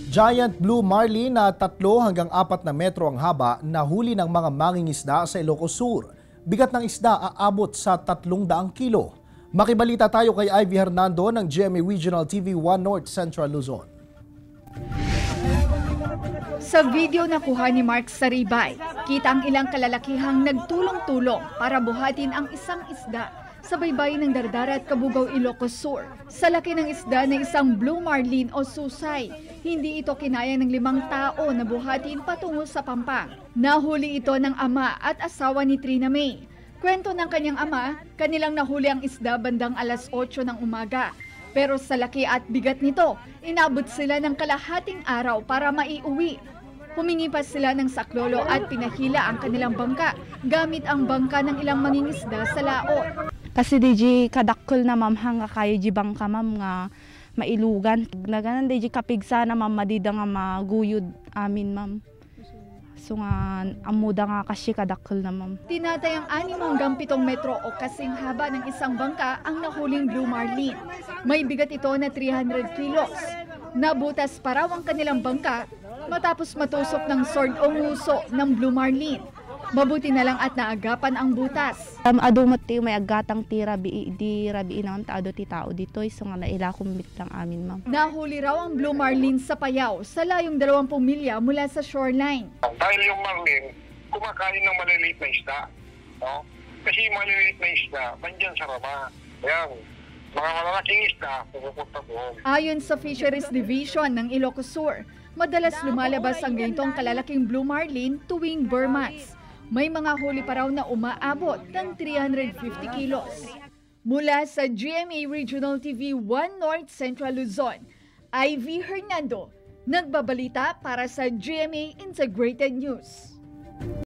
Giant blue marlin na 3 hanggang 4 na metro ang haba na huli ng mga mangingisda sa Ilocos Sur. Bigat ng isda aabot sa 300 kilo. Makibalita tayo kay Ivy Hernando ng GMA Regional TV 1 North Central Luzon. Sa video na kuha ni Mark Saribay, kita ang ilang kalalakihang nagtulong-tulong para buhatin ang isang isda sa baybayin ng Dardara at Cabugao, Ilocos Sur. Sa laki ng isda na isang blue marlin o susay, hindi ito kinaya ng 5 tao na buhatin patungo sa Pampang. Nahuli ito ng ama at asawa ni Trina May. Kwento ng kanyang ama, kanilang nahuli ang isda bandang alas 8 ng umaga. Pero sa laki at bigat nito, inabot sila ng kalahating araw para maiuwi. Humingi pa sila ng saklolo at pinahila ang kanilang bangka gamit ang bangka ng ilang mangingisda sa laot. Kasi di kadakkel na ma'am hanga kayo di bangka ma'am nga mailugan. Naganan di kapigsa na ma'am madida nga maguyod amin ma'am. So nga amuda nga kasi kadakkel na ma'am. Tinatayang 6 hanggang 7 metro o kasing haba ng isang bangka ang nahuling blue marlin. May bigat ito na 300 kilos. Nabutas pa raw ang kanilang bangka matapos matusok ng sword o nguso ng blue marlin. Mabuti na lang at naagapan ang butas. Ado mati may agatang di rabi naman taado ti tao dito so nga naila kumbit lang amin ma'am. Nahuli raw ang blue marlin sa Payao sa layong 20 milya mula sa shoreline. Dahil yung marlin, kumakain ng maliliit na isda. No? Kasi yung maliliit na isda, nandyan sa rama. Ayan, mga malalaking isda, pupunta doon. Ayon sa Fisheries Division ng Ilocos Sur, madalas lumalabas ang ganitong kalalaking blue marlin tuwing Burmans. May mga huli pa raw na umaabot ng 350 kilos. Mula sa GMA Regional TV 1 North Central Luzon, Ivy Hernando, nagbabalita para sa GMA Integrated News.